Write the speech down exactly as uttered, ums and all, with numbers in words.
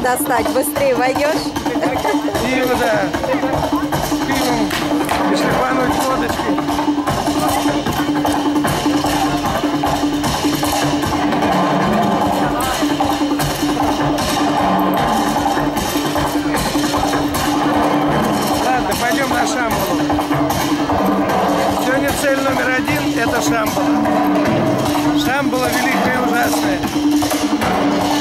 достать, быстрее войдешь. Пиво, да. Пивом, если пануть водочки. Ладно, пойдем на Шамбалу. Сегодня цель номер один – это Шамбала. Шамбала великая и ужасная.